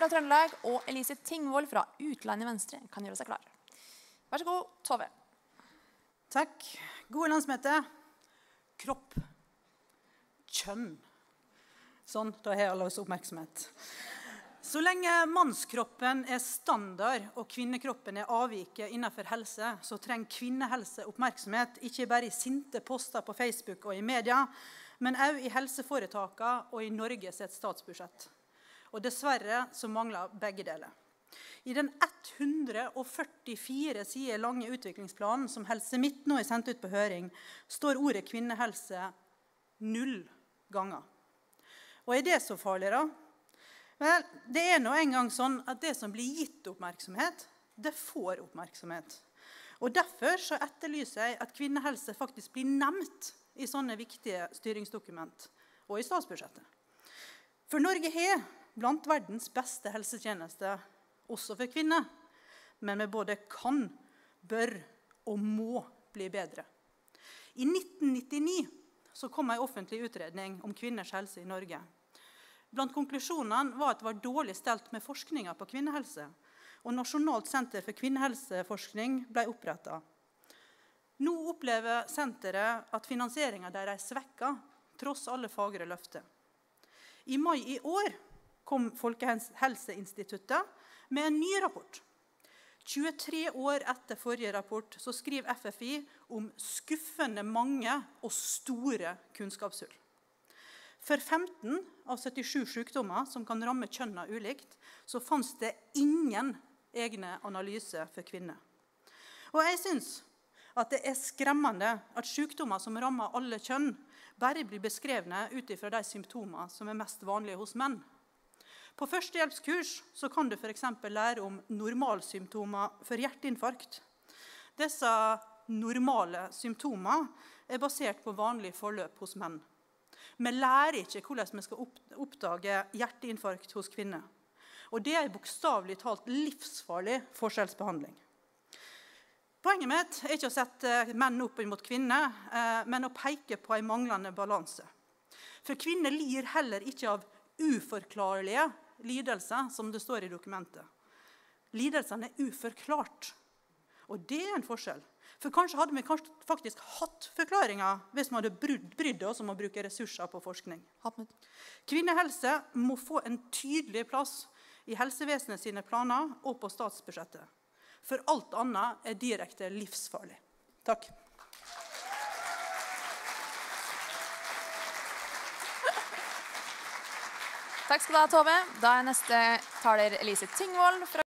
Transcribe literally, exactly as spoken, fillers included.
fra Trøndelag og Elise Tingvold fra Utlandet Venstre kan gjøre seg klar. Vær så god, Tove. Takk. Gode landsmøte. Kropp. Kjønn. Sånn, da har alle oss oppmerksomhet. Så lenge mannskroppen er standard og kvinnekroppen er avviket innenfor helse, så trenger kvinnehelse oppmerksomhet, ikke bare i sinte poster på Facebook og i media, men også i helseforetakene og i Norges statsbudsjett. Og dessverre så mangler begge deler. I den hundre og førtifire sider lange utviklingsplanen som Helse Midt nå er sendt ut på høring, står ordet kvinnehelse null ganger. Og er det så farlig da? Vel, det er nå en gang sånn at det som blir gitt oppmerksomhet, det får oppmerksomhet. Og derfor så etterlyser jeg at kvinnehelse faktisk blir nevnt i sånne viktige styringsdokument og i statsbudsjettet. For Norge har blant verdens beste helsetjenester, også for kvinner, men vi både kan, bør og må bli bedre. I nitten nittini så kom en offentlig utredning om kvinners helse i Norge. Blant konklusjonene var at det var dårlig stelt med forskningen på kvinnehelse, og Nasjonalt senter for kvinnehelseforskning ble opprettet. Nå opplever senteret at finansieringen deres er svekket, tross alle fagre løfter. I mai i år kom Folkehelseinstituttet med en ny rapport. tjuetre år etter forrige rapport så skriver F F I om skuffende mange og store kunnskapshull. For femten av syttisju sykdommer som kan ramme kjønnene ulikt, så fanns det ingen egne analyser for kvinner. Og jeg synes at det er skremmende at sykdommer som rammer alle kjønn bare blir beskrevne ut fra de symptomer som er mest vanlige hos menn. På førstehjelpskurs så kan du for eksempel lære om normalsymptomer for hjerteinfarkt. Disse normale symptomer er basert på vanlig forløp hos menn. Vi lærer ikke hvordan vi skal oppdage hjerteinfarkt hos kvinner. Og det er bokstavelig talt livsfarlig forskjellsbehandling. Poenget mitt er ikke å sette menn opp mot kvinner, men å peke på en manglende balanse. For kvinner lir heller ikke av uforklarlige lidelser, som det står i dokumentet. Lidelsene er uforklart. Og det er en forskjell. For kanskje hadde vi faktisk hatt forklaringer hvis vi hadde brydd oss om å bruke ressurser på forskning. Kvinnehelse må få en tydelig plass i helsevesenet sine planer og på statsbudsjettet. For alt annet er direkte livsfarlig. Takk. Takk skal du ha, Tove. Da er neste taler Elise Tingvold fra